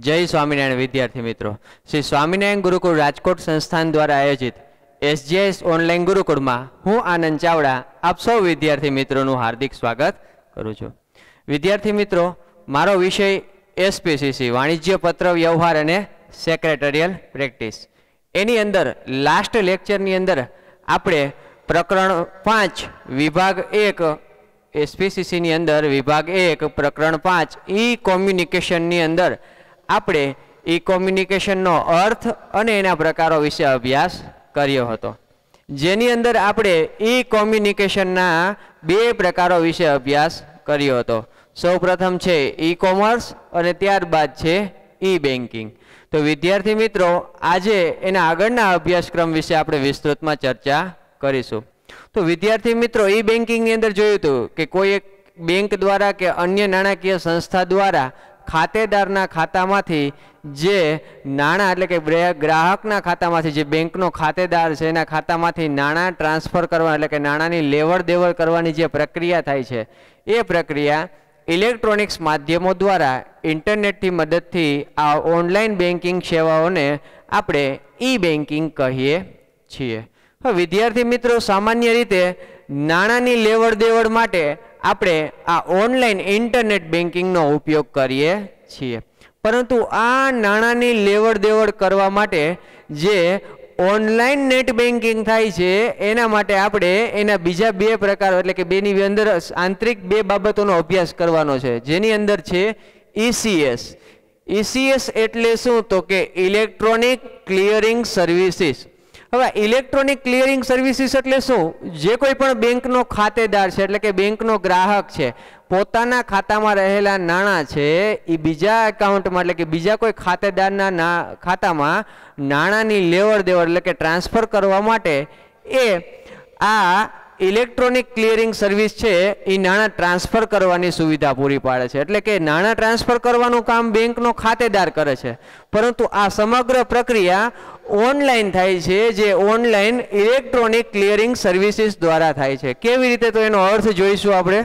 जय स्वामीनारायण विद्यार्थी मित्रों, श्री स्वामीनारायण गुरुकुल राजकोट संस्थान द्वारा आयोजित एसजीएस ऑनलाइन गुरुकुल में हूँ आनंद चावड़ा आप सौ विद्यार्थी मित्रों हार्दिक स्वागत करूँ छूं। विद्यार्थी मित्रों, मारो विषय एसपीसीसी वाणिज्य पत्र व्यवहार अने सेक्रेटरियल प्रेक्टिस। एनी अंदर लास्ट लेक्चर अंदर आपणे प्रकरण 5 विभाग 1 एसपीसीसी नी अंदर विभाग 1 प्रकरण 5 ई कम्युनिकेशन नी अंदर आपणे ई कम्युनिकेशन नो अर्थ अने एना प्रकारो विषे अभ्यास कर्यो हतो, जेनी अंदर आपणे ई कम्युनिकेशन ना बे प्रकारो विषे अभ्यास कर्यो हतो। सौ प्रथम छे ई कॉमर्स अने त्यारबाद छे ई बेंकिंग। तो विद्यार्थी मित्रों, आजे एना आगळना अभ्यासक्रम विषे आपणे विस्तृतमां चर्चा करीशुं। तो विद्यार्थी मित्रों, ई बेंकिंग नी अंदर जोयुं हतुं के कोई एक बैंक द्वारा के अन्य नाणाकीय संस्था द्वारा खातेदारना खातामांथी जे नाणां एटले के ग्राहकना खातामांथी जे बेंकनो खातेदार छे एना खातामांथी नाणां ट्रांसफर करवा एटले के नाणांनी लेवड़ देवड़ करवानी जे प्रक्रिया थाय छे ए प्रक्रिया इलेक्ट्रॉनिक्स माध्यमों द्वारा इंटरनेटनी मददथी आ ऑनलाइन बेंकिंग सेवाओने आपणे ई बेंकिंग कहीए छीए। विद्यार्थी मित्रों, सामान्य रीते नाणांनी लेवड़ देवड़ माटे आपणे आ ऑनलाइन इंटरनेट बेंकिंग नो उपयोग करीए छीए, परंतु आ नाणांनी लेवड़ देवड़ करवा माटे जे ऑनलाइन नेट बेंकिंग थाय छे एना माटे आपणे एना बीजा बे प्रकार एटले के बेनी अंदर आंतरिक बे बाबतोनो अभ्यास करवानो छे, जेनी अंदर छे ईसीएस। ईसीएस एटले शुं तो के इलेक्ट्रॉनिक क्लियरिंग सर्विसीस। हवे इलेक्ट्रॉनिक क्लियरिंग सर्विसीस एटले शुं? जे कोई पण बेंकनो खातेदार छे एटले के बेंकनो ग्राहक छे पोताना खातामां रहेला नाणां छे ई बीजा एकाउंटमां एटले के बीजा कोई खातेदारना खातामां नाणांनी लेवड़ देवड़ एटले के ट्रांसफर करवा माटे ए आ इलेक्ट्रॉनिक क्लियरिंग सर्विस छे ई नाणां ट्रांसफर करवानी सुविधा पूरी पाड़े छे। एटले के नाणां ट्रांसफर करवानुं काम बेंकनो खातेदार करे छे, परंतु आ समग्र प्रक्रिया ऑनलाइन थाय छे, जे ऑनलाइन इलेक्ट्रॉनिक क्लियरिंग सर्विसीस द्वारा थाय छे। केवी रीते? तो एनो अर्थ जोईशुं आपणे।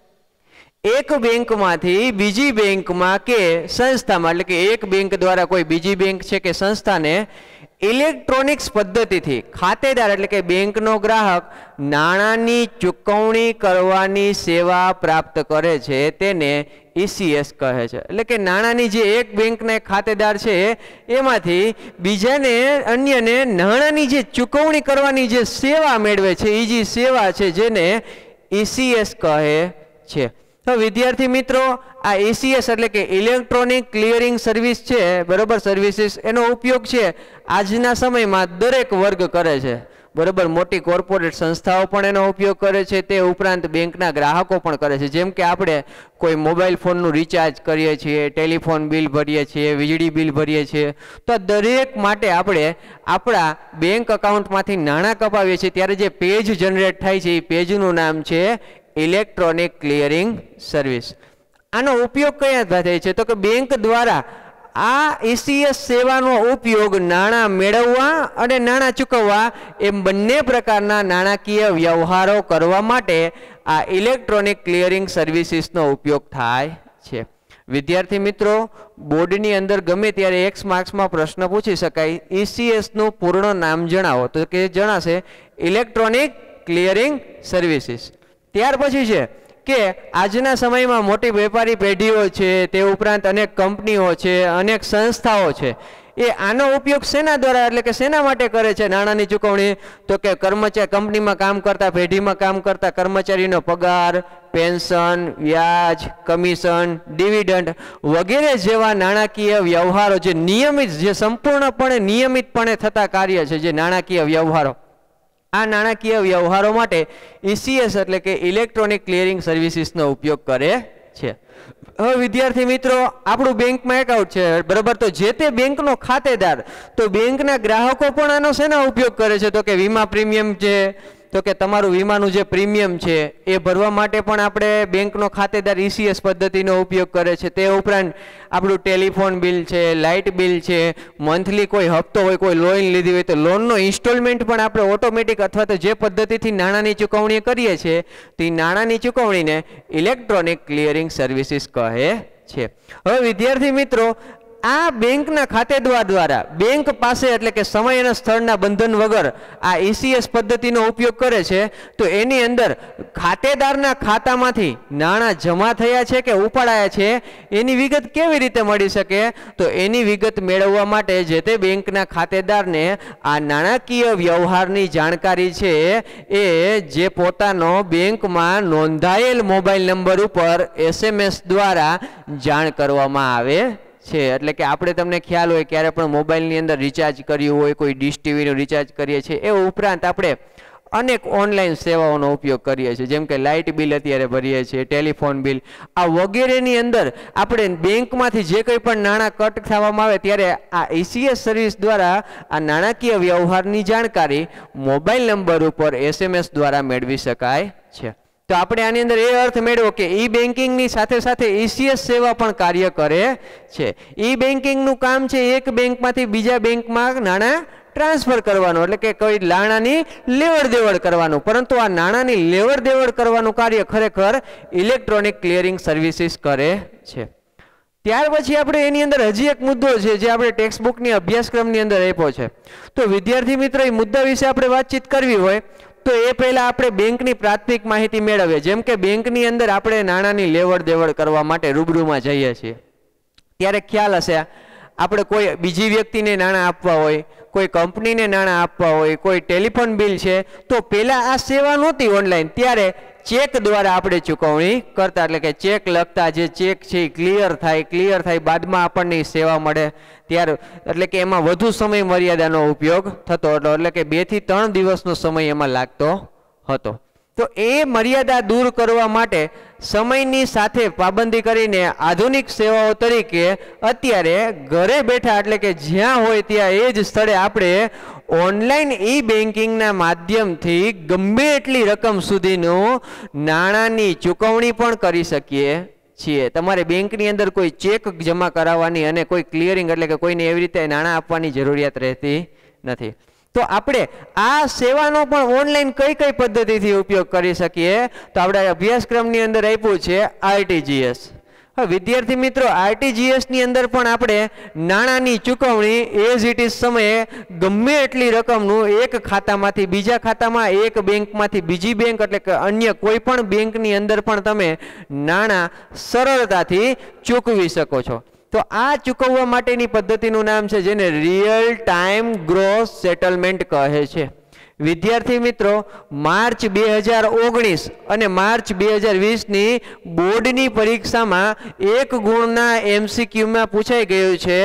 एक बैंक मांथी बीजी बैंक में के संस्था में एटले के एक बैंक द्वारा कोई बीजी बैंक छे के संस्था ने इलेक्ट्रॉनिक्स पद्धति थी खातेदार एटले के बैंक नो ग्राहक नाणांनी चूकवणी करवानी सेवा प्राप्त करे छे तेने ईसीएस कहे छे। एटले के नाणांनी जे एक बैंक ने खातेदार छे एमांथी बीजाने अन्यने नाणांनी जे चूकवणी करवानी जे सेवा मेळवे छे ई जे सेवा छे जेने ईसीएस कहे छे। तो विद्यार्थी मित्रों, आ ईसीएस एटले के इलेक्ट्रॉनिक क्लियरिंग सर्विस छे, बरोबर सर्विसीस एनो उपयोग छे आजना समय में दरेक वर्ग करे छे, बरोबर। मोटी कॉर्पोरेट संस्थाओं पण एनो उपयोग करे छे, ते उपरांत बेंकना ग्राहको पण करे छे। जेम के आपणे कोई मोबाइल फोन नु रिचार्ज करीए छीए, टेलिफोन बिल भरीए छीए, वीजળી बिल भरीए छीए, तो दरेक माटे आपणे आपणा बैंक अकाउंट मांथी नाणां कपावीए छीए त्यारे जे पेज जनरेट थाय छे ए पेजनुं नाम छे इलेक्ट्रॉनिक क्लियरिंग सर्विस। आनो उपयोग कया थाय छे? तो के बैंक द्वारा आ ईसीएस सेवानो उपयोग नाणां मेळववा अने नाणां चूकववा एम बंने प्रकारना नाणाकीय व्यवहारो करवा माटे आ इलेक्ट्रॉनिक क्लियरिंग सर्विसीसनो उपयोग थाय छे। विद्यार्थी मित्रों, बोर्डनी अंदर गमे त्यारे एक्स मार्क्समां प्रश्न पूछी शकाय, ईसीएस नुं पूर्ण नाम जणावो, तो के जणाशे इलेक्ट्रॉनिक क्लियरिंग सर्विसीस। त्यार पछी छे के आजना समय में मोटी वेपारी पेढ़ीओ छे, ते उपरांत अनेक कंपनीओ छे, अनेक संस्थाओ छे, ए आनो उपयोग सेना द्वारा एटले के सेना माटे करे छे नाणांनी चूकवणी? तो के कर्मचारी कंपनी में काम करता पेढ़ी में काम करता कर्मचारीनो पगार, पेन्शन, व्याज, कमीशन, डिविडंड वगैरह जेवा नाणाकीय व्यवहारो जे नियमित जे संपूर्णपणे नियमितपणे थता कार्य छे जे नाणाकीय व्यवहारो आ नाणाकीय व्यवहारो माटे ईसीएस एटले के इलेक्ट्रॉनिक क्लियरिंग सर्विसीसनो उपयोग करे छे। હવે વિદ્યાર્થી મિત્રો, આપણું બેંકમાં એકાઉન્ટ છે, બરાબર। તો જે તે બેંકનો ખાતેદાર તો બેંકના ગ્રાહકો પણ આનો શેના ઉપયોગ કરે છે? તો કે વીમા પ્રીમિયમ છે, તો કે તમારું વીમાનું જે પ્રીમિયમ છે એ ભરવા માટે પણ આપણે બેંકનો ખાતેદાર ઈસીએસ પદ્ધતિનો ઉપયોગ કરે છે। તે ઉપરાંત આપણું ટેલિફોન બિલ છે, લાઇટ બિલ છે, મંથલી કોઈ હપ્તો હોય, કોઈ લોન લીધી હોય તો લોનનો ઇન્સ્ટોલમેન્ટ પણ આપણે ઓટોમેટિક અથવા તો જે પદ્ધતિથી નાણાંની ચૂકવણી કરીએ છીએ તે નાણાંની ચૂકવણીને ઇલેક્ટ્રોનિક ક્લિયરિંગ સર્વિસીસ કહે છે। હવે વિદ્યાર્થી મિત્રો, આ બેંકના ખાતેદાર દ્વારા બેંક પાસે એટલે કે સમય અને સ્થળના બંધન વગર આ ECS પદ્ધતિનો ઉપયોગ કરે છે તો એની અંદર ખાતેદારના ખાતામાંથી નાણાં જમા થયા છે કે ઉપાડાયા છે એની વિગત કેવી રીતે મળી શકે? તો એની વિગત મેળવવા માટે જે તે બેંકના ખાતેદારને આ નાણાકીય વ્યવહારની જાણકારી છે એ જે પોતાનો બેંકમાં નોંધાયેલ મોબાઈલ નંબર ઉપર SMS દ્વારા જાણ કરવામાં આવે છે। એટલે કે આપણે તમને ખ્યાલ હોય ક્યારે પણ મોબાઈલની અંદર રિચાર્જ કર્યું હોય, કોઈ ડીશ ટીવીનું રિચાર્જ કરીએ છીએ, એ ઉપરાંત આપણે અનેક ઓનલાઈન સેવાઓનો ઉપયોગ કરીએ છીએ, જેમ કે લાઇટ બિલ અત્યારે ભરીએ છીએ, ટેલિફોન બિલ, આ વગેરેની અંદર આપણે બેંકમાંથી જે કંઈ પણ નાણાં કટ થવામાં આવે ત્યારે આ ECS સર્વિસ દ્વારા આ નાણાકીય વ્યવહારની જાણકારી મોબાઈલ નંબર ઉપર SMS દ્વારા મેળવી શકાય છે। તો આપણે આની અંદર એ અર્થ મેળવો કે ઈ બેન્કિંગની સાથે સાથે ECS સેવા પણ કાર્ય કરે છે। ઈ બેન્કિંગનું કામ છે એક બેંકમાંથી બીજા બેંકમાં નાણાં ટ્રાન્સફર કરવાનું, એટલે કે કોઈ નાણાંની લેવડ દેવડ કરવાનું, પરંતુ આ નાણાંની લેવડ દેવડ કરવાનું કાર્ય ખરેખર ઇલેક્ટ્રોનિક ક્લિયરિંગ સર્વિસીસ કરે છે। ત્યાર પછી આપણે એની અંદર હજી એક મુદ્દો છે જે આપણે ટેક્સ્ટ બુકની અભ્યાસક્રમની અંદર આપ્યો છે। તો વિદ્યાર્થી મિત્રો એ મુદ્દા વિશે આપણે વાતચીત કરવી હોય તો એ પહેલા આપણે બેંકની પ્રાથમિક માહિતી મેળવીએ। જેમ કે બેંકની અંદર આપણે નાણાંની લેવડ દેવડ કરવા માટે રૂબરૂમાં જઈએ છીએ ત્યારે ખ્યાલ હશે આપણે કોઈ બીજી વ્યક્તિને નાણાં આપવા હોય, કોઈ કંપનીને નાણાં આપવા હોય, કોઈ ટેલિફોન બિલ છે, તો પહેલા આ સેવા નહોતી ઓનલાઈન, ત્યારે ચેક દ્વારા આપણે ચૂકવણી કરતા, એટલે કે ચેક લખતા, જે ચેક છે એ ક્લિયર થાય બાદમાં આપણને સેવા મળે ત્યારે, એટલે કે એમાં વધુ સમય મર્યાદાનો ઉપયોગ થતો હતો, એટલે કે 2 થી 3 દિવસનો સમય એમાં લાગતો હતો। તો એ મર્યાદા દૂર કરવા માટે સમયની સાથે પાબંદી કરીને આધુનિક સેવાઓ તરીકે અત્યારે ઘરે બેઠા એટલે કે જ્યાં હોય ત્યાં એ જ સ્થળે આપણે ઓનલાઈન ઈ બેન્કિંગના માધ્યમથી ગમે એટલી રકમ સુધીનું નાણાંની ચૂકવણી પણ કરી શકીએ છીએ। તમારે બેંકની અંદર કોઈ ચેક જમા કરાવવાની અને કોઈ ક્લિયરિંગ એટલે કે કોઈને એવી રીતે નાણાં આપવાની જરૂરિયાત રહેતી નથી। તો આપણે આ સેવાનો પણ ઓનલાઈન કઈ કઈ પદ્ધતિથી ઉપયોગ કરી શકીએ તો આપણે અભ્યાસક્રમની અંદર આપ્યું છે RTGS। હવે વિદ્યાર્થી મિત્રો RTGS ની અંદર પણ આપણે નાણાંની ચૂકવણી એઝ ઇટ ઇઝ સમયે ગમે એટલી રકમનું એક ખાતામાંથી બીજા ખાતામાં, એક બેંકમાંથી બીજી બેંક એટલે કે અન્ય કોઈ પણ બેંકની અંદર પણ તમે નાણાં સરળતાથી ચૂકવી શકો છો। તો આ ચૂકવવા માટેની પદ્ધતિનું નામ છે જેને રિયલ ટાઈમ ગ્રોસ સેટલમેન્ટ કહે છે। વિદ્યાર્થી મિત્રો માર્ચ 2019 અને માર્ચ 2020 ની બોર્ડની પરીક્ષામાં 1 ગુણના MCQમાં પૂછાઈ ગયું છે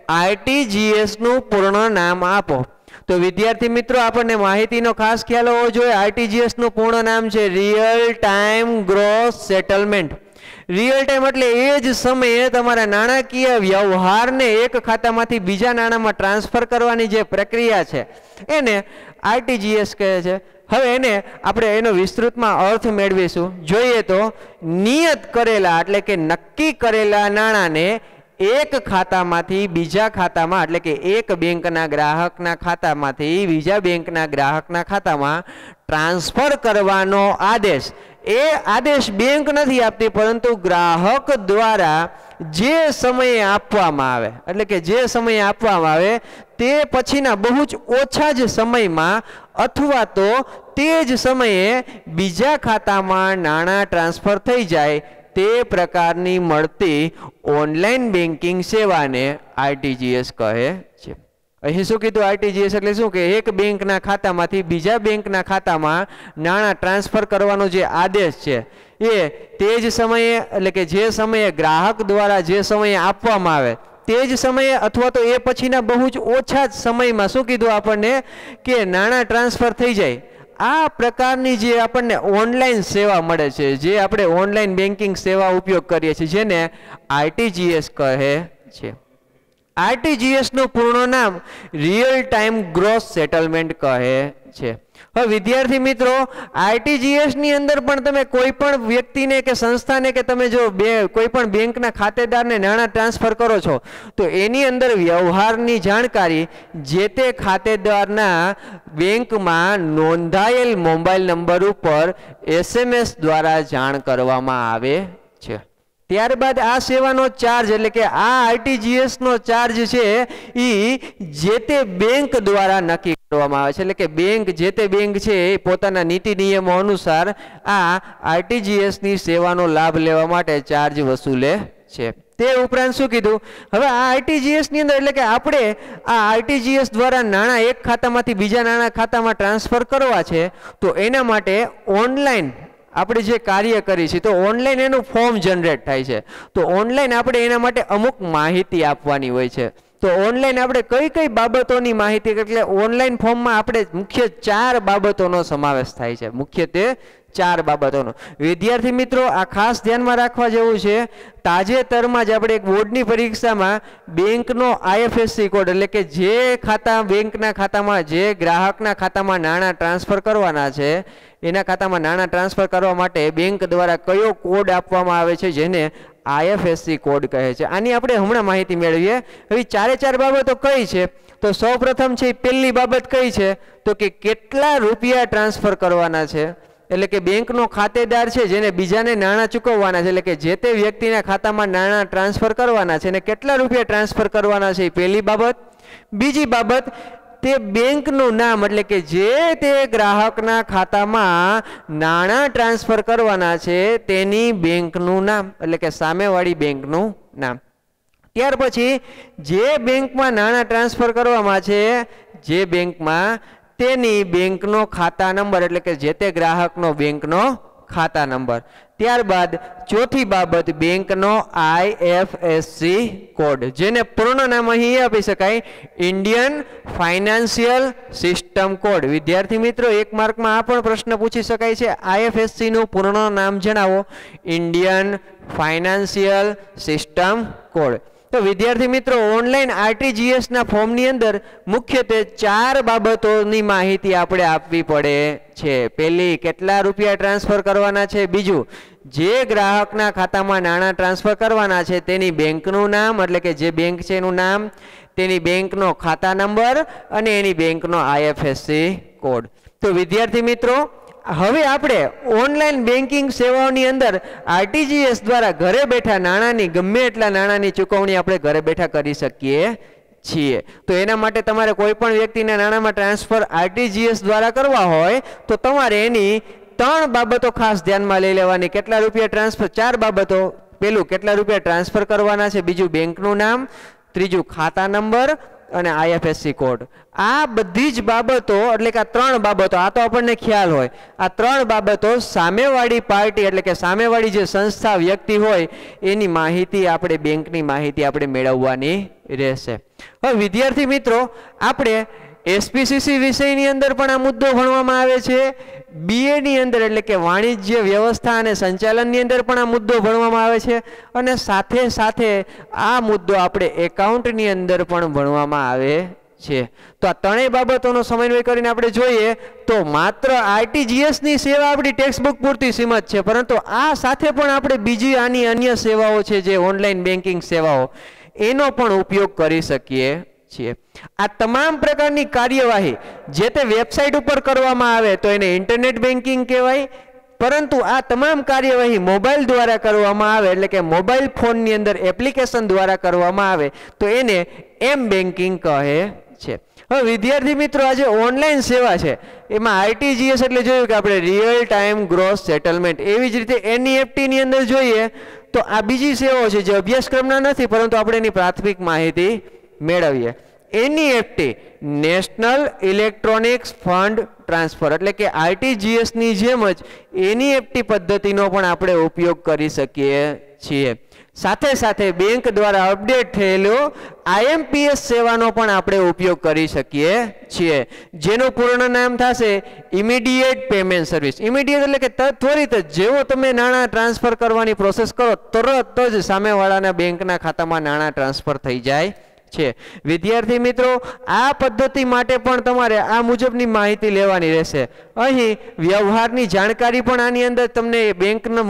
RTGS નું પૂર્ણ નામ આપો। તો વિદ્યાર્થી મિત્રો આપણને માહિતીનો ખાસ ખ્યાલ હોવો જોઈએ। RTGS નું પૂર્ણ નામ છે real time gross settlement. Real time એટલે એ જ સમયે તમારા નાણાકીય વ્યવહારને એક ખાતામાંથી બીજા નાણાંમાં ટ્રાન્સફર કરવાની જે પ્રક્રિયા છે એને RTGS કહે છે। હવે એને આપણે એનો વિસ્તૃતમાં અર્થ મેળવીશું। જોઈએ તો નિયત કરેલા એટલે કે નક્કી કરેલા નાણાંને એક ખાતામાંથી બીજા ખાતામાં એટલે કે એક બેંકના ગ્રાહકના ખાતામાંથી બીજા બેંકના ગ્રાહકના ખાતામાં ટ્રાન્સફર કરવાનો આદેશ, એ આદેશ બેંક નથી આપતી પરંતુ ગ્રાહક દ્વારા જે સમયે આપવામાં આવે એટલે કે જે સમયે આપવામાં આવે તે પછીના બહુ જ ઓછા જ સમયમાં અથવા તો તે જ સમયે બીજા ખાતામાં નાણાં ટ્રાન્સફર થઈ જાય તે પ્રકારની મળતી ઓનલાઈન બેન્કિંગ સેવાને RTGS કહે છે। અહીં શું કીધું RTGS એટલે શું કે એક બેંકના ખાતામાંથી બીજા બેંકના ખાતામાં નાણાં ટ્રાન્સફર કરવાનો જે આદેશ છે એ તે જ સમયે એટલે કે જે સમયે ગ્રાહક દ્વારા જે સમયે આપવામાં આવે તે જ સમયે અથવા તો એ પછીના બહુ જ ઓછા જ સમયમાં શું કીધું આપણને કે નાણાં ટ્રાન્સફર થઈ જાય। આ પ્રકારની જે આપણને ઓનલાઈન સેવા મળે છે, જે આપણે ઓનલાઈન બેન્કિંગ સેવા ઉપયોગ કરીએ છીએ જેને RTGS કહે છે। RTGS નું પૂર્ણ નામ રિયલ ટાઈમ ગ્રોસ સેટલમેન્ટ કહે છે। હવે વિદ્યાર્થી મિત્રો RTGS ની અંદર પણ તમે કોઈ પણ વ્યક્તિને કે સંસ્થાને કે તમે જો કોઈ પણ બેંકના ખાતેદારને નાણાં ટ્રાન્સફર કરો છો તો એની અંદર વ્યવહારની જાણકારી જે તે ખાતેદારના બેંકમાં નોંધાયેલ મોબાઈલ નંબર ઉપર SMS દ્વારા જાણ કરવામાં આવે છે। ત્યારબાદ આ સેવાનો ચાર્જ એટલે કે આ આરટીજીએસ નો ચાર્જ છે એ જે તે બેંક દ્વારા નક્કી કરવામાં આવે છે, એટલે કે બેંક જે તે બેંક છે એ પોતાના નીતિ નિયમો અનુસાર આ આરટીજીએસ ની સેવાનો લાભ લેવા માટે ચાર્જ વસૂલે છે. તે ઉપરાંત શું કીધું, હવે આ આરટીજીએસ ની અંદર એટલે કે આપણે આ આરટીજીએસ દ્વારા નાણાં એક ખાતામાંથી બીજા નાણાં ખાતામાં ટ્રાન્સફર કરવા છે તો એના માટે ઓનલાઈન આપણે જે કાર્ય કરી છે તો ઓનલાઈન એનું ફોર્મ જનરેટ થાય છે. તો ઓનલાઈન આપણે એના માટે અમુક માહિતી આપવાની હોય છે. તો ઓનલાઈન આપણે કઈ કઈ બાબતોની માહિતી, એટલે ઓનલાઈન ફોર્મમાં આપણે મુખ્ય 4 બાબતોનો સમાવેશ થાય છે, મુખ્યત્વે 4 બાબતોનો. વિદ્યાર્થી મિત્રો આ ખાસ ધ્યાનમાં રાખવા જેવું છે. તાજેતરમાં જ આપણે એક બોર્ડની પરીક્ષામાં બેંકનો આઈએફએસસી કોડ એટલે કે જે ખાતા બેંકના ખાતામાં જે ગ્રાહકના ખાતામાં નાણાં ટ્રાન્સફર કરવાના છે એના ખાતામાં નાણાં ટ્રાન્સફર કરવા માટે બેંક દ્વારા કયો કોડ આપવામાં આવે છે જેને આઈએફએસસી કોડ કહે છે. આની આપણે હમણાં માહિતી મેળવીએ. હવે 4 બાબતો કઈ છે તો સૌપ્રથમ છે પહેલી બાબત કઈ છે તો કે કેટલા રૂપિયા ટ્રાન્સફર કરવાના છે, એટલે કે બેંકનો ખાતેદાર છે જેને બીજાને નાણાં ચૂકવવાના છે, એટલે કે જે તે વ્યક્તિના ખાતામાં નાણાં ટ્રાન્સફર કરવાના છે અને કેટલા રૂપિયા ટ્રાન્સફર કરવાના છે એ પહેલી બાબત. બીજી બાબત તે બેંકનું નામ એટલે કે જે તે ગ્રાહકના ખાતામાં નાણાં ટ્રાન્સફર કરવાના છે તેની બેંકનું નામ એટલે કે સામેવાળી બેંકનું નામ. ત્યાર પછી જે બેંકમાં નાણાં ટ્રાન્સફર કરવામાં છે જે બેંકમાં તેની બેંકનો ખાતા નંબર એટલે કે જે તે ગ્રાહકનો બેંકનો ખાતા નંબર. ત્યારબાદ ચોથી બાબત બેંકનો આઈએફએસસી કોડ, જેને પૂર્ણ નામ અહીં આપી શકાય ઇન્ડિયન ફાઇનાન્શિયલ સિસ્ટમ કોડ. વિદ્યાર્થી મિત્રો 1 માર્કમાં આ પણ પ્રશ્ન પૂછી શકાય છે, આઈએફએસસી નું પૂર્ણ નામ જણાવો. Indian financial system code. તો વિદ્યાર્થી મિત્રો ઓનલાઈન આરટીજીએસ ના ફોર્મની અંદર મુખ્યત્વે 4 બાબતોની માહિતી આપણે આપવી પડે છે. પહેલી, કેટલા રૂપિયા ટ્રાન્સફર કરવાના છે. બીજું, જે ગ્રાહકના ખાતામાં નાણાં ટ્રાન્સફર કરવાના છે તેની બેંકનું નામ એટલે કે જે બેંક છે એનું નામ, તેની બેંકનો ખાતા નંબર અને એની બેંકનો આઈએફએસસી કોડ. તો વિદ્યાર્થી મિત્રો હવે આપણે ઓનલાઈન બેન્કિંગ સેવાઓની અંદર આરટીજીએસ દ્વારા ઘરે બેઠા નાણાંની ગમે એટલા નાણાંની ચૂકવણી આપણે ઘરે બેઠા કરી શકીએ છીએ. તો એના માટે તમારે કોઈ પણ વ્યક્તિના નાણાંમાં ટ્રાન્સફર આરટીજીએસ દ્વારા કરવા હોય તો તમારે એની 3 બાબતો ખાસ ધ્યાનમાં લઈ લેવાની. કેટલા રૂપિયા ટ્રાન્સફર, 4 બાબતો. પહેલું, કેટલા રૂપિયા ટ્રાન્સફર કરવાના છે. બીજું, બેંકનું નામ. ત્રીજું, ખાતા નંબર અને આઈએફએસસી કોડ. આ બધી જ બાબતો એટલે કે આ 3 બાબતો આ તો આપણને ખ્યાલ હોય. આ 3 બાબતો સામેવાળી પાર્ટી એટલે કે સામેવાળી જે સંસ્થા વ્યક્તિ હોય એની માહિતી આપણે બેંકની માહિતી આપણે મેળવવાની રહેશે. હવે વિદ્યાર્થી મિત્રો આપણે એસપીસીસી વિષયની અંદર પણ આ મુદ્દો ભણવામાં આવે છે. બીએ ની અંદર એટલે કે વાણિજ્ય વ્યવસ્થા અને સંચાલનની અંદર પણ આ મુદ્દો ભણવામાં આવે છે અને સાથે સાથે આ મુદ્દો આપણે એકાઉન્ટની અંદર પણ ભણવામાં આવે છે. તો આ 3 બાબતોનો સમન્વય કરીને આપણે જોઈએ તો માત્ર આરટીજીએસ ની સેવા આપણી ટેક્સ્ટ બુક પૂરતી સીમિત છે, પરંતુ આ સાથે પણ આપણે બીજી આની અન્ય સેવાઓ છે જે ઓનલાઈન બેન્કિંગ સેવાઓ એનો પણ ઉપયોગ કરી શકીએ છીએ. આ તમામ પ્રકારની કાર્યવાહી જે તે વેબસાઇટ ઉપર કરવામાં આવે તો એને ઇન્ટરનેટ બેન્કિંગ કહેવાય, પરંતુ આ તમામ કાર્યવાહી મોબાઈલ દ્વારા કરવામાં આવે એટલે કે મોબાઈલ ફોનની અંદર એપ્લિકેશન દ્વારા કરવામાં આવે તો એને એમ બેન્કિંગ કહે છે. હવે વિદ્યાર્થી મિત્રો આ જે ઓનલાઈન સેવા છે એમાં આરટીજીએસ એટલે જોયું કે આપણે રિયલ ટાઈમ ગ્રોસ સેટલમેન્ટ, એવી જ રીતે એનઈએફટી ની અંદર જોઈએ તો આ બીજી સેવાઓ છે જે અભ્યાસક્રમના નથી પરંતુ આપણે એની પ્રાથમિક માહિતી મેળવીએ. NEFT national electronics fund transfer એટલે કે આરટીજીએસ ની જેમ જ એનઈએફટી પદ્ધતિનો પણ આપણે ઉપયોગ કરી શકીએ છીએ. સાથે સાથે બેંક દ્વારા અપડેટ થયેલો આઈએમપીએસ સેવાનો પણ આપણે ઉપયોગ કરી શકીએ છીએ, જેનું પૂર્ણ નામ થશે ઇમિડિયેટ પેમેન્ટ સર્વિસ. ઇમિડિયેટ એટલે કે ત્વરિત જ જેવો તમે નાણાં ટ્રાન્સફર કરવાની પ્રોસેસ કરો તરત જ સામેવાળાના બેંકના ખાતામાં નાણાં ટ્રાન્સફર થઈ જાય છે. વિદ્યાર્થી મિત્રો આ પદ્ધતિ માટે પણ તમારે આ મુજબની માહિતી લેવાની રહેશે. અહીં વ્યવહારની જાણકારી પણ આની અંદર તમને બેંકનો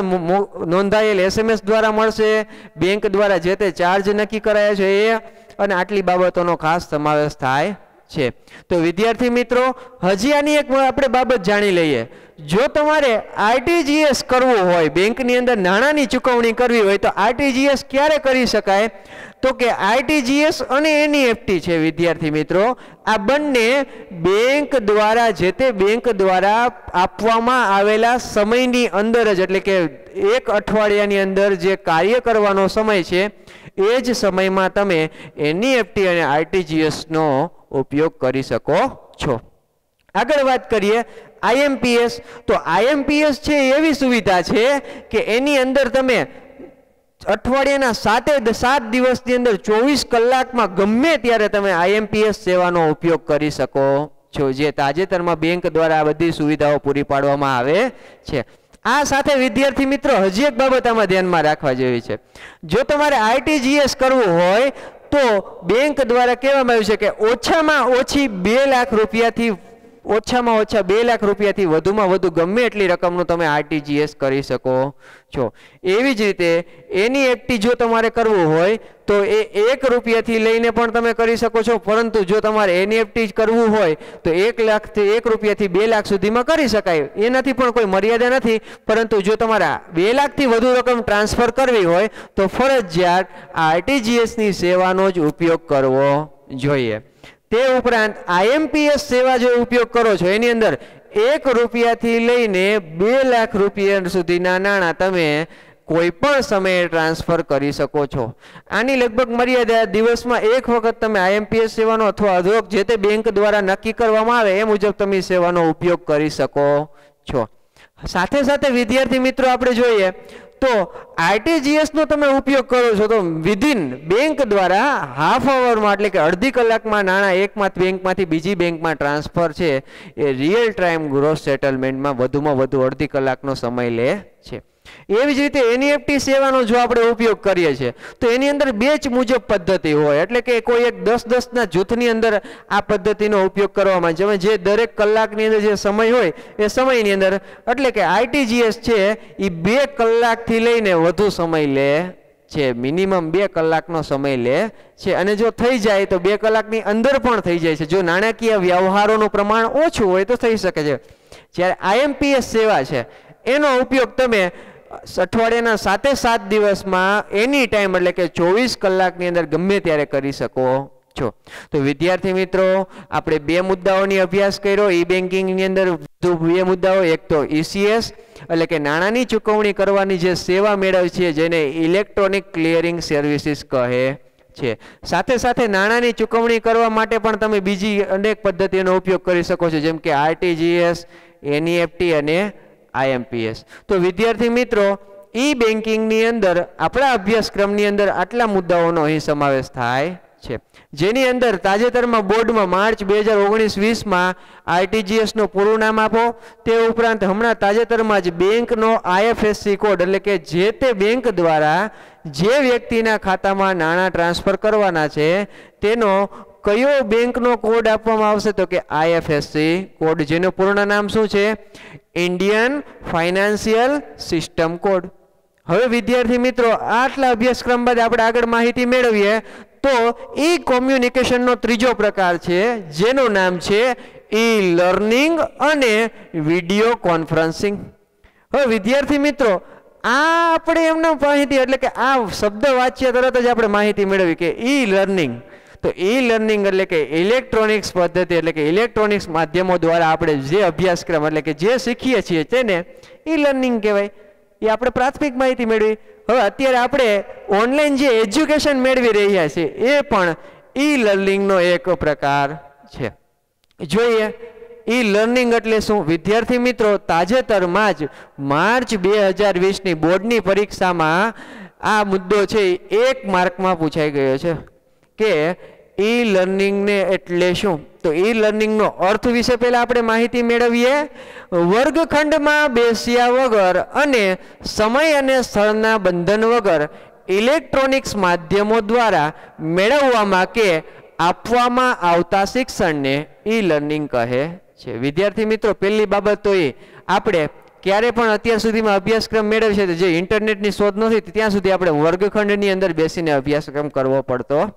નોંધાયેલ એસએમએસ દ્વારા મળશે, બેંક દ્વારા જે તે ચાર્જ નક્કી કરાયા છે એ અને આટલી બાબતોનો ખાસ સમાવેશ થાય છે. તો વિદ્યાર્થી મિત્રો હજી આની એક આપણે બાબત જાણી લઈએ. જો તમારે આરટીજીએસ કરવું હોય, બેંકની અંદર નાણાંની ચૂકવણી કરવી હોય તો આરટીજીએસ ક્યારે કરી શકાય? તો કે આરટીજીએસ અને એનઈએફટી છે વિદ્યાર્થી મિત્રો, આ બંને બેંક દ્વારા, જે તે બેંક દ્વારા આપવામાં આવેલા સમયની અંદર જ, એટલે કે એક અઠવાડિયાની અંદર જે કાર્ય કરવાનો સમય છે એ જ સમયમાં તમે એનઈએફટી અને આરટીજીએસનો ઉપયોગ કરી શકો છો. આગળ વાત કરીએ આઈએમપીએસ. તો આઈએમપીએસ છે એવી સુવિધા છે કે એની અંદર તમે અઠવાડિયાના 7 દિવસની અંદર 24 કલાકમાં ગમે ત્યારે તમે આઈએમપીએસ સેવાનો ઉપયોગ કરી શકો છો, જે તાજેતરમાં બેંક દ્વારા આ બધી સુવિધાઓ પૂરી પાડવામાં આવે છે. આ સાથે વિદ્યાર્થી મિત્રો હજી એક બાબત આમાં ધ્યાનમાં રાખવા જેવી છે. જો તમારે આરટીજીએસ કરવું હોય તો બેંક દ્વારા કહેવામાં આવ્યું છે કે ઓછામાં ઓછી 2 લાખ રૂપિયાથી ઓછામાં ઓછા 2 લાખ રૂપિયાથી વધુમાં વધુ ગમે એટલી રકમનું તમે આરટીજીએસ કરી શકો છો. એવી જ રીતે એનઈએફટી જો તમારે કરવું હોય તો એ 1 રૂપિયાથી લઈને પણ તમે કરી શકો છો, પરંતુ જો તમારે એનઈએફટી કરવું હોય તો 1 રૂપિયાથી 2 લાખ સુધીમાં કરી શકાય, એનાથી પણ કોઈ મર્યાદા નથી. પરંતુ જો તમારે 2 લાખથી વધુ રકમ ટ્રાન્સફર કરવી હોય તો ફરજિયાત આરટીજીએસની સેવાનો જ ઉપયોગ કરવો જોઈએ. તે ઉપરાંત આઈએમપીએસ સેવા જો ઉપયોગ કરો છો એની અંદર 1 રૂપિયાથી લઈને 2 લાખ રૂપિયા સુધીના નાણાં તમે કોઈ પણ સમયે ટ્રાન્સફર કરી શકો છો. આની લગભગ મર્યાદા દિવસમાં 1 વખત તમે આઈએમપીએસ સેવાનો અથવા અધોગ જે તે બેંક દ્વારા નક્કી કરવામાં આવે એ મુજબ તમે સેવાનો ઉપયોગ કરી શકો છો. સાથે સાથે વિદ્યાર્થી મિત્રો આપણે જોઈએ તો આરટીજીએસ નો તમે ઉપયોગ કરો છો તો વિધિન બેંક દ્વારા હાફ અવરમાં, એટલે કે અડધી કલાકમાં નાણાં એક બેંકમાંથી બીજી બેંકમાં ટ્રાન્સફર છે એ રિયલ ટાઈમ ગ્રોસ સેટલમેન્ટમાં વધુમાં વધુ અડધી કલાકનો સમય લે છે. એવી જ રીતે એનઈએફટી સેવાનો જો આપણે ઉપયોગ કરીએ છીએ તો એની અંદર બેચ મુજબ પદ્ધતિ હોય, એટલે કે કોઈ એક 10-10 ના જૂથની અંદર આ પદ્ધતિનો ઉપયોગ કરવામાં આવે, જે દરેક કલાકની અંદર જે સમય હોય એ સમયની અંદર, એટલે કે આરટીજીએસ છે એ 2 કલાકથી લઈને વધુ સમય લે છે, મિનિમમ 2 કલાકનો સમય લે છે. અને જો થઈ જાય તો 2 કલાકની અંદર પણ થઈ જાય છે, જો નાણાકીય વ્યવહારોનું પ્રમાણ ઓછું હોય તો થઈ શકે છે. જ્યારે આઈએમપીએસ સેવા છે એનો ઉપયોગ તમે અઠવાડિયાના 7 દિવસમાં એની ટાઈમ, એટલે કે 24 કલાકની અંદર ગમે ત્યારે કરી શકો છો. તો વિદ્યાર્થી મિત્રો આપણે 2 મુદ્દાઓની અભ્યાસ કર્યો ઈ બેન્કિંગની અંદર. 2 મુદ્દાઓ, એક તો ઈસીએસ એટલે કે નાણાંની ચૂકવણી કરવાની જે સેવા મેળવે છે જેને ઇલેક્ટ્રોનિક ક્લિયરિંગ સર્વિસીસ કહે છે. સાથે સાથે નાણાંની ચૂકવણી કરવા માટે પણ તમે બીજી અનેક પદ્ધતિઓનો ઉપયોગ કરી શકો છો, જેમ કે આરટીજીએસ, એનઈએફટી અને આઈએમપીએસ. તો વિદ્યાર્થી મિત્રો ઈ બેન્કિંગની અંદર આપણા અભ્યાસક્રમની અંદર આટલા મુદ્દાઓનો અહીં સમાવેશ થાય છે, જેની અંદર તાજેતરમાં બોર્ડમાં માર્ચ 2019-20માં આરટીજીએસનું પૂરું નામ આપો, તે ઉપરાંત હમણાં તાજેતરમાં જ બેંકનો આઈએફએસસી કોડ, એટલે કે જે તે બેંક દ્વારા જે વ્યક્તિના ખાતામાં નાણાં ટ્રાન્સફર કરવાના છે તેનો કયો બેંકનો કોડ આપવામાં આવશે તો કે આઈએફએસસી કોડ, જેનું પૂર્ણ નામ શું છે? Indian financial system code. હવે વિદ્યાર્થી મિત્રો આટલા અભ્યાસક્રમ બાદ આપણે આગળ માહિતી મેળવીએ તો ઈ કોમ્યુનિકેશનનો ત્રીજો પ્રકાર છે જેનું નામ છે ઈ લર્નિંગ અને વિડીયો કોન્ફરન્સિંગ. હવે વિદ્યાર્થી મિત્રો આ આપણે એમના માહિતી, એટલે કે આ શબ્દ વાંચ્યા તરત જ આપણે માહિતી મેળવી કે ઈ લર્નિંગ. તો ઈ લર્નિંગ એટલે કે ઇલેક્ટ્રોનિક્સ પદ્ધતિ, એટલે કે ઇલેક્ટ્રોનિક્સ માધ્યમો દ્વારા આપણે જે અભ્યાસક્રમ, એટલે કે જે શીખીએ છીએ તેને ઈ લર્નિંગ કહેવાય. એ આપણે પ્રાથમિક માહિતી મેળવી. હવે અત્યારે આપણે ઓનલાઈન જે એજ્યુકેશન મેળવી રહ્યા છીએ એ પણ ઈ લર્નિંગનો એક પ્રકાર છે. જોઈએ ઈ લર્નિંગ એટલે શું? વિદ્યાર્થી મિત્રો તાજેતરમાં જ માર્ચ 2020ની બોર્ડની પરીક્ષામાં આ મુદ્દો છે 1 માર્કમાં પૂછાઈ ગયો છે કે ઈ લર્નિંગને એટલે શું? તો ઈ લર્નિંગનો અર્થ વિશે પહેલા આપણે માહિતી મેળવીએ. વર્ગખંડમાં બેસ્યા વગર અને સમય અને સ્થળના બંધન વગર ઇલેક્ટ્રોનિક્સ માધ્યમો દ્વારા મેળવવામાં કે આપવામાં આવતા શિક્ષણને ઈ લર્નિંગ કહે છે. વિદ્યાર્થી મિત્રો પહેલી બાબત તો એ આપણે ક્યારે પણ અત્યાર સુધીમાં અભ્યાસક્રમ મેળવે છે જે ઇન્ટરનેટની શોધ નથી ત્યાં સુધી આપણે વર્ગખંડની અંદર બેસીને અભ્યાસક્રમ કરવો પડતો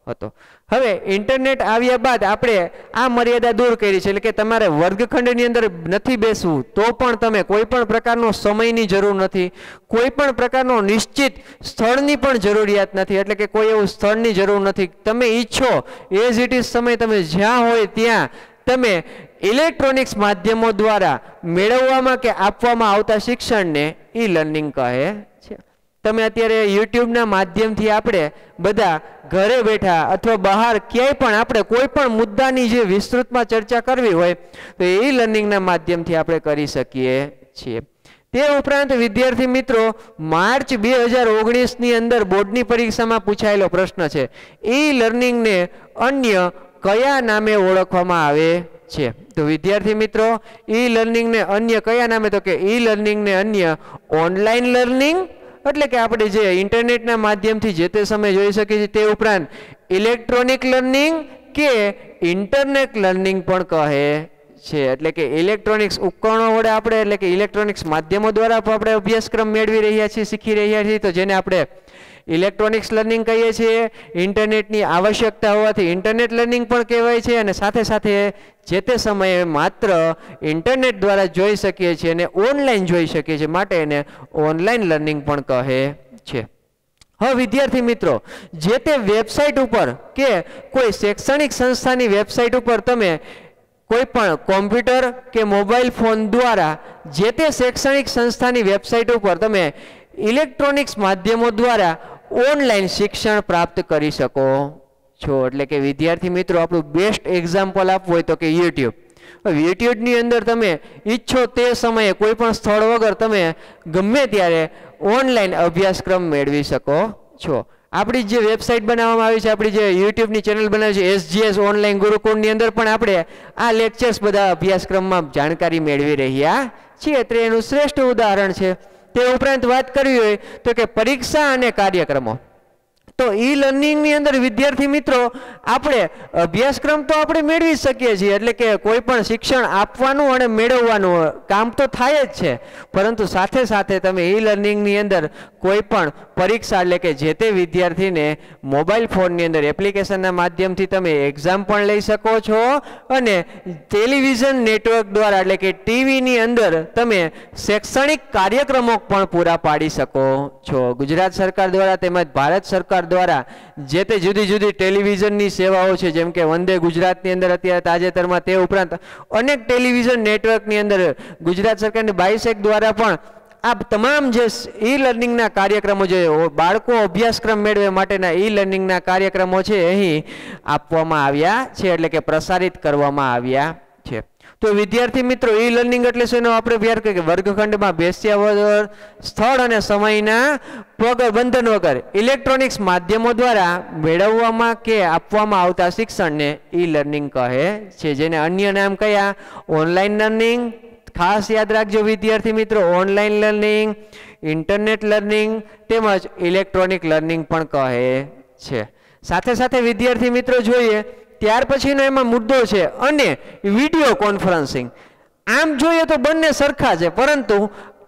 હતો. હવે ઇન્ટરનેટ આવ્યા બાદ આપણે આ મર્યાદા દૂર કરી છે, એટલે કે તમારે વર્ગખંડની અંદર નથી બેસવું તો પણ તમે કોઈ પણ પ્રકારનો સમયની જરૂર નથી, કોઈ પણ પ્રકારનો નિશ્ચિત સ્થળની પણ જરૂરિયાત નથી, એટલે કે કોઈ એવું સ્થળની જરૂર નથી. તમે ઈચ્છો એઝ ઇટ ઇઝ સમય તમે જ્યાં હોય ત્યાં તમે ઇલેક્ટ્રોનિક્સ માધ્યમો દ્વારા મેળવવામાં કે આપવામાં આવતા શિક્ષણને ઈ લર્નિંગ કહે છે. તમે અત્યારે યુટ્યુબના માધ્યમથી આપણે બધા ઘરે બેઠા અથવા બહાર ક્યાંય પણ આપણે કોઈ પણ મુદ્દાની જે વિસ્તૃતમાં ચર્ચા કરવી હોય તો ઈ લર્નિંગના માધ્યમથી આપણે કરી શકીએ છીએ. તે ઉપરાંત વિદ્યાર્થી મિત્રો, માર્ચ 2019ની અંદર બોર્ડની પરીક્ષામાં પૂછાયેલો પ્રશ્ન છે, ઈ લર્નિંગને અન્ય કયા નામે ઓળખવામાં આવે છે? તો વિદ્યાર્થી મિત્રો, ઈ લર્નિંગને અન્ય કયા નામે? તો કે ઈ લર્નિંગને અન્ય ઓનલાઈન લર્નિંગ, એટલે કે આપણે જે ઇન્ટરનેટના માધ્યમથી જે તે સમય જોઈ શકીએ છીએ, તે ઉપરાંત ઇલેક્ટ્રોનિક લર્નિંગ કે ઇન્ટરનેટ લર્નિંગ પણ કહે છે. એટલે કે ઇલેક્ટ્રોનિક્સ ઉપકરણો વડે આપણે, એટલે કે ઇલેક્ટ્રોનિક્સ માધ્યમો દ્વારા આપણે અભ્યાસક્રમ મેળવી રહ્યા છીએ, શીખી રહ્યા છીએ, તો જેને આપણે ઇલેક્ટ્રોનિક્સ લર્નિંગ કહીએ છીએ. ઇન્ટરનેટની આવશ્યકતા હોવાથી ઇન્ટરનેટ લર્નિંગ પણ કહેવાય છે, અને સાથે સાથે જે તે સમયે માત્ર ઇન્ટરનેટ દ્વારા જોઈ શકીએ છીએ અને ઓનલાઈન જોઈ શકીએ છીએ, માટે એને ઓનલાઈન લર્નિંગ પણ કહે છે. હવે વિદ્યાર્થી મિત્રો, જે તે વેબસાઇટ ઉપર કે કોઈ શૈક્ષણિક સંસ્થાની વેબસાઇટ ઉપર તમે કોઈ પણ કોમ્પ્યુટર કે મોબાઈલ ફોન દ્વારા જે તે શૈક્ષણિક સંસ્થાની વેબસાઇટ ઉપર તમે ઇલેક્ટ્રોનિક્સ માધ્યમો દ્વારા ઓનલાઈન શિક્ષણ પ્રાપ્ત કરી શકો છો. એટલે કે વિદ્યાર્થી મિત્રો, આપણું બેસ્ટ એક્ઝામ્પલ આપવું હોય તો કે યુટ્યુબ. યુટ્યુબની અંદર તમે ઈચ્છો તે સમયે કોઈ પણ સ્થળ વગર તમે ગમે ત્યારે ઓનલાઈન અભ્યાસક્રમ મેળવી શકો છો. આપણી જે વેબસાઇટ બનાવવામાં આવી છે, આપણી જે યુટ્યુબની ચેનલ બનાવી છે SGS ઓનલાઈન ગુરુકુળની અંદર પણ આપણે આ લેક્ચર્સ બધા અભ્યાસક્રમમાં જાણકારી મેળવી રહ્યા છીએ, તે એનું શ્રેષ્ઠ ઉદાહરણ છે. તે ઉપરાંત વાત કરવી હોય તો કે પરીક્ષા અને કાર્યક્રમો, તો ઈ લર્નિંગની અંદર વિદ્યાર્થી મિત્રો આપણે અભ્યાસક્રમ તો આપણે મેળવી શકીએ છીએ, એટલે કે કોઈ પણ શિક્ષણ આપવાનું અને મેળવવાનું કામ તો થાય જ છે, પરંતુ સાથે સાથે તમે ઈ લર્નિંગની અંદર કોઈ પણ પરીક્ષા, એટલે કે જે તે વિદ્યાર્થીને મોબાઈલ ફોનની અંદર એપ્લિકેશનના માધ્યમથી તમે એક્ઝામ પણ લઈ શકો છો, અને ટેલિવિઝન નેટવર્ક દ્વારા, એટલે કે ટીવીની અંદર તમે શૈક્ષણિક કાર્યક્રમો પણ પૂરા પાડી શકો છો. ગુજરાત સરકાર દ્વારા તેમજ ભારત સરકાર દ્વારા જે તે જુદી જુદી ટેલિવિઝનની સેવાઓ છે, જેમ કે વંદે ગુજરાતની અંદર અત્યારે તાજેતરમાં, તે ઉપરાંત અનેક ટેલિવિઝન નેટવર્કની અંદર ગુજરાત સરકારની 22 દ્વારા પણ આ તમામ જે ઈ લર્નિંગના કાર્યક્રમો, જે બાળકો અભ્યાસક્રમ મેળવે માટેના ઈ લર્નિંગના કાર્યક્રમો છે, અહીં આપવામાં આવ્યા છે, એટલે કે પ્રસારિત કરવામાં આવ્યા છે. તો વિદ્યાર્થી મિત્રો, ઈ લર્નિંગ એટલે શું? એનો આપણે વ્યાર કે વર્ગખંડમાં બેસ્યા વગર, સ્થળ અને સમયના બંધન વગર ઇલેક્ટ્રોનિક્સ માધ્યમો દ્વારા મેળવવામાં કે આપવામાં આવતા શિક્ષણને ઈ લર્નિંગ કહે છે, જેને અન્ય નામ કયા? Online learning. ખાસ યાદ રાખજો વિદ્યાર્થી મિત્રો, ઓનલાઈન લર્નિંગ, ઇન્ટરનેટ લર્નિંગ તેમજ ઇલેક્ટ્રોનિક લર્નિંગ પણ કહે છે. સાથે સાથે વિદ્યાર્થી મિત્રો જોઈએ ત્યાર પછીનો એમાં મુદ્દો છે અને વિડીયો કોન્ફરન્સિંગ. આમ જોઈએ તો બંને સરખા છે, પરંતુ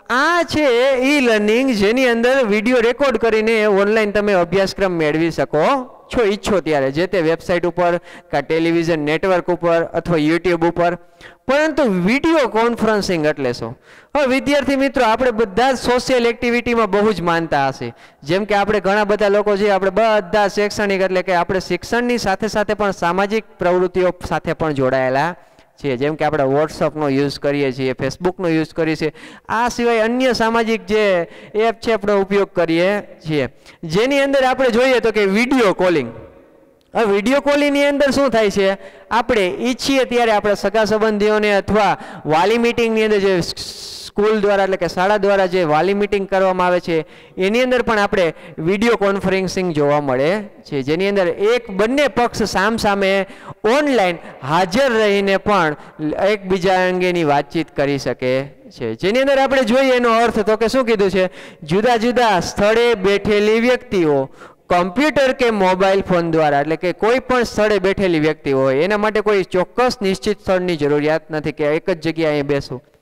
આ છે ઈ લર્નિંગ, જેની અંદર વિડીયો રેકોર્ડ કરીને ઓનલાઈન તમે અભ્યાસક્રમ મેળવી શકો છો ઈચ્છો ત્યારે, જે તે વેબસાઇટ ઉપર કે ટેલિવિઝન નેટવર્ક ઉપર અથવા યુટ્યુબ ઉપર. પરંતુ વિડીયો કોન્ફરન્સિંગ એટલે શું? હવે વિદ્યાર્થી મિત્રો, આપણે બધા સોશિયલ એક્ટિવિટીમાં બહુ જ માનતા હશે, જેમ કે આપણે ઘણા બધા લોકો છે, આપણે બધા શૈક્ષણિક, એટલે કે આપણે શિક્ષણની સાથે સાથે પણ સામાજિક પ્રવૃત્તિઓ સાથે પણ જોડાયેલા છીએ, જેમ કે આપણે વોટ્સઅપનો યુઝ કરીએ છીએ, ફેસબુકનો યુઝ કરીએ છીએ, આ સિવાય અન્ય સામાજિક જે એપ છે આપણો ઉપયોગ કરીએ છીએ, જેની અંદર આપણે જોઈએ તો કે વિડીયો કોલિંગ. હવે વિડીયો કોલિંગની અંદર શું થાય છે? આપણે ઈચ્છીએ ત્યારે આપણે સગા સંબંધીઓને અથવા વાલી મિટિંગની અંદર જે સ્કૂલ દ્વારા, એટલે કે શાળા દ્વારા જે વાલી મિટિંગ કરવામાં આવે છે, એની અંદર પણ આપણે વિડીયો કોન્ફરન્સિંગ જોવા મળે છે, જેની અંદર બંને પક્ષ સામસામે ઓનલાઈન હાજર રહીને પણ એકબીજા અંગેની વાતચીત કરી શકે છે. જેની અંદર આપણે જોઈએ એનો અર્થ તો કે શું કીધું છે? જુદા જુદા સ્થળે બેઠેલી વ્યક્તિઓ કમ્પ્યુટર કે મોબાઈલ ફોન દ્વારા, એટલે કે કોઈ પણ સ્થળે બેઠેલી વ્યક્તિ હોય, એના માટે કોઈ ચોક્કસ નિશ્ચિત સ્થળની જરૂરિયાત નથી કે એક જ જગ્યાએ બેસવું.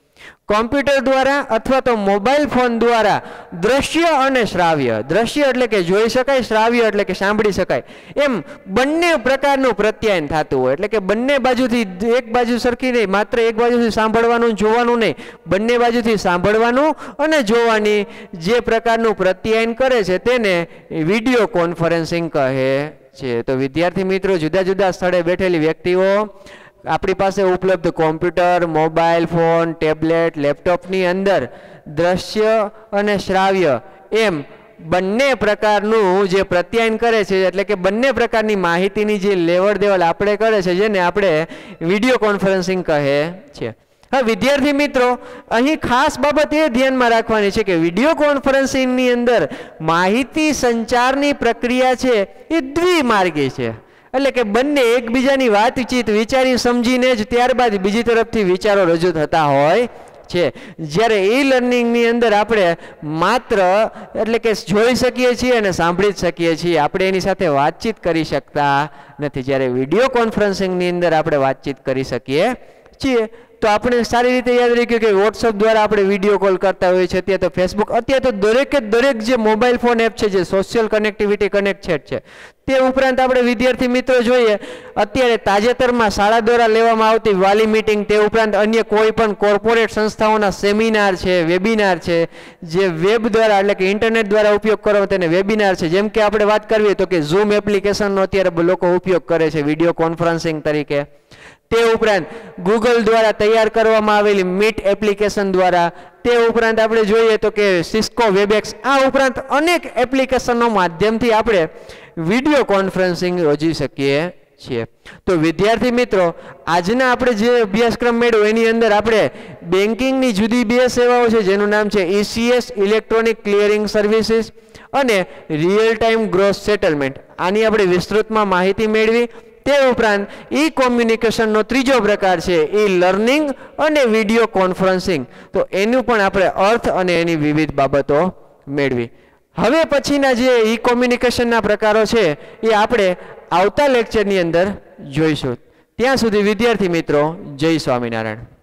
કોમ્પ્યુટર દ્વારા અથવા તો મોબાઈલ ફોન દ્વારા દ્રશ્ય અને શ્રાવ્ય, દ્રશ્ય એટલે કે જોઈ શકાય, શ્રાવ્ય એટલે કે સાંભળી શકાય, એમ બંને પ્રકારનું પ્રત્યાયન થતું હોય. એટલે કે બંને બાજુથી, એક બાજુ સરખી નહીં, માત્ર એક બાજુથી સાંભળવાનું જોવાનું નહીં, બંને બાજુથી સાંભળવાનું અને જોવાની જે પ્રકારનું પ્રત્યાયન કરે છે તેને વિડીયો કોન્ફરન્સિંગ કહે છે. તો વિદ્યાર્થી મિત્રો, જુદા જુદા સ્થળે બેઠેલી વ્યક્તિઓ આપણી પાસે ઉપલબ્ધ કોમ્પ્યુટર, મોબાઈલ ફોન, ટેબ્લેટ, લેપટોપની અંદર દ્રશ્ય અને શ્રાવ્ય એમ બંને પ્રકારનું જે પ્રત્યાયન કરે છે, એટલે કે બંને પ્રકારની માહિતીની જે લેવડ દેવડ આપણે કરે છે, જેને આપણે વિડીયો કોન્ફરન્સિંગ કહે છે. હા વિદ્યાર્થી મિત્રો, અહીં ખાસ બાબત એ ધ્યાનમાં રાખવાની છે કે વિડીયો કોન્ફરન્સિંગની અંદર માહિતી સંચારની પ્રક્રિયા છે એ દ્વિમાર્ગી છે. એટલે કે બંને એકબીજાની વાતચીત વિચારી સમજીને જ ત્યારબાદ બીજી તરફથી વિચારો રજૂ થતા હોય છે. જ્યારે ઈ લર્નિંગની અંદર આપણે માત્ર એટલે કે જોઈ શકીએ છીએ અને સાંભળી જ શકીએ છીએ, આપણે એની સાથે વાતચીત કરી શકતા નથી. જ્યારે વિડીયો કોન્ફરન્સિંગની અંદર આપણે વાતચીત કરી શકીએ છીએ. તો આપણે સારી રીતે યાદ રાખ્યું કે વોટ્સઅપ દ્વારા આપણે વિડીયો કોલ કરતા હોઈએ છીએ, અત્યારે તો ફેસબુક, અત્યારે તો દરેક જે મોબાઈલ ફોન એપ છે જે સોશિયલ કનેક્ટિવિટી કનેક્ટેડ છે, તે ઉપરાંત આપણે વિદ્યાર્થી મિત્રો જોઈએ અત્યારે તાજેતરમાં શાળા દ્વારા લેવામાં આવતી વાલી મીટિંગ, તે ઉપરાંત અન્ય કોઈ પણ કોર્પોરેટ સંસ્થાઓના સેમિનાર છે, વેબિનાર છે, જે વેબ દ્વારા એટલે કે ઇન્ટરનેટ દ્વારા ઉપયોગ કરો તેને વેબિનાર છે. જેમ કે આપણે વાત કરવી તો કે ઝૂમ એપ્લિકેશનનો અત્યારે લોકો ઉપયોગ કરે છે વિડીયો કોન્ફરન્સિંગ તરીકે. તે ઉપરાંત ગૂગલ દ્વારા તૈયાર કરવામાં આવેલી મીટ એપ્લિકેશન દ્વારા, તે ઉપરાંત આપણે જોઈએ તો કે સિસ્કો વેબએક્સ, આ ઉપરાંત અનેક એપ્લિકેશનનો માધ્યમથી આપણે વિડીયો કોન્ફરન્સિંગ યોજી શકીએ છીએ. તો વિદ્યાર્થી મિત્રો, આજના આપણે જે અભ્યાસક્રમ મેળવ્યો એની અંદર આપણે બેન્કિંગની જુદી બે સેવાઓ છે જેનું નામ છે ECS ઇલેક્ટ્રોનિક ક્લિયરિંગ સર્વિસીસ અને રિયલ ટાઈમ ગ્રોસ સેટલમેન્ટ, આની આપણે વિસ્તૃતમાં માહિતી મેળવી. તે ઉપરાંત ઈ કોમ્યુનિકેશનનો ત્રીજો પ્રકાર છે ઈ લર્નિંગ અને વિડીયો કોન્ફરન્સિંગ, તો એનું પણ આપણે અર્થ અને એની વિવિધ બાબતો મેળવી. હવે પછીના જે ઈ કોમ્યુનિકેશનના પ્રકારો છે એ આપણે આવતા લેક્ચરની અંદર જોઈશું. ત્યાં સુધી વિદ્યાર્થી મિત્રો, જય સ્વામિનારાયણ.